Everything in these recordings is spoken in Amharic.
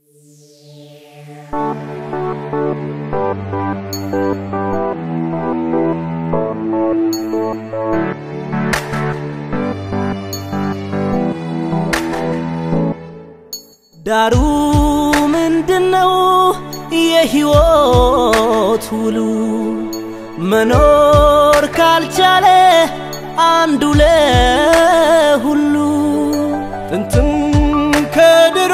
ዳሩ ምንድነው የህይወት ውሉ መኖር ካልቻለ አንዱ ለሁሉ ጥንትም ከድሮ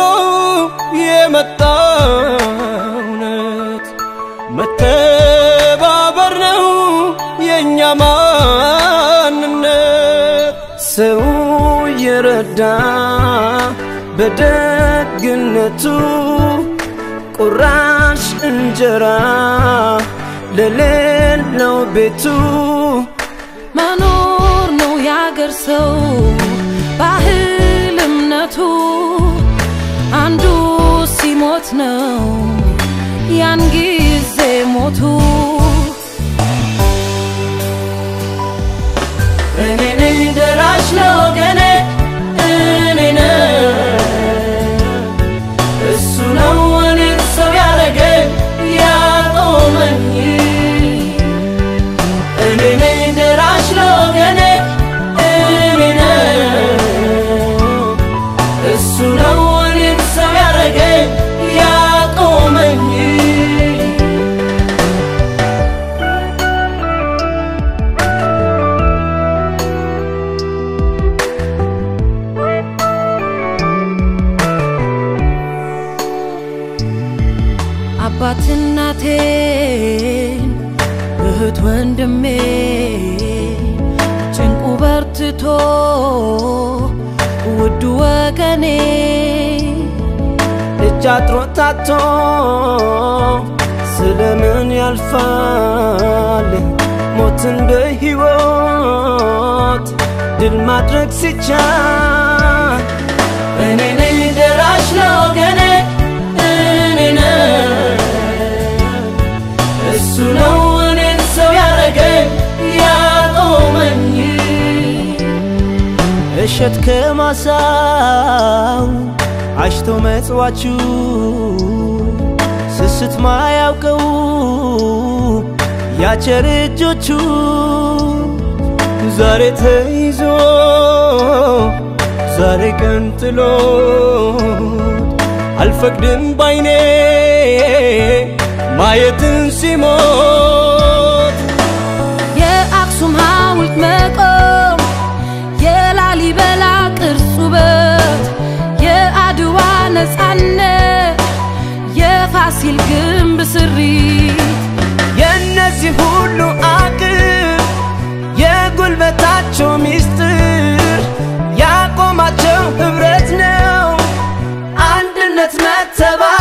የመጣውነት መተባበር ነው የኛ ማንነት ሰው የረዳ በደግነቱ ቁራሽ እንጀራ ለሌለው ቤቱ መኖር ነው ያገር ሰው ባህል እምነቱ አንዱ ሲሞት ነው ያን ጊዜ ሞቱ እኔ ነኝ ደራሽ ለወገኔ እኔ ነኝ እሱ ነው እኔን ሰው ያረገኝ ያቆመኝ እኔ ነኝ ደራሽ ለወገኔ እኔ ነኝ እሱ ነው እኔን ሰው ያረገኝ ያቆመኝ አባት እናቴን እህት ወንድሜ ጭንቁ በርትቶ ውድ ወገኔ እጅ አጥሮታቶ ስለምን ያልፋል ሞትን በሕይወት ድል ማድረግ ሲቻል እኔ ነኝ ደራሽ ለወገኔ እኔ ነኝ እሱ ነው እኔን ሰው ያረገኝ ያቆመኝ እሸት ከማሳው አሽቶ መጽዋችሁ ስስት ማያውቀው ያቸር እጆቹ ዛሬ ተይዞ ዛሬ ቀንጥሎ አልፈቅድም ባይኔ ማየትን ሲሞት የአክሱም ሐውልት መቆም የላሊበላ ቅርስ ውበት የአድዋ ነፃነት የፋሲል ግንብ ስሪት የነዚህ ሁሉ አቅም የጉልበታቸው ሚስጥር ያቆማቸው ህብረት ነው አንድነት መተባበር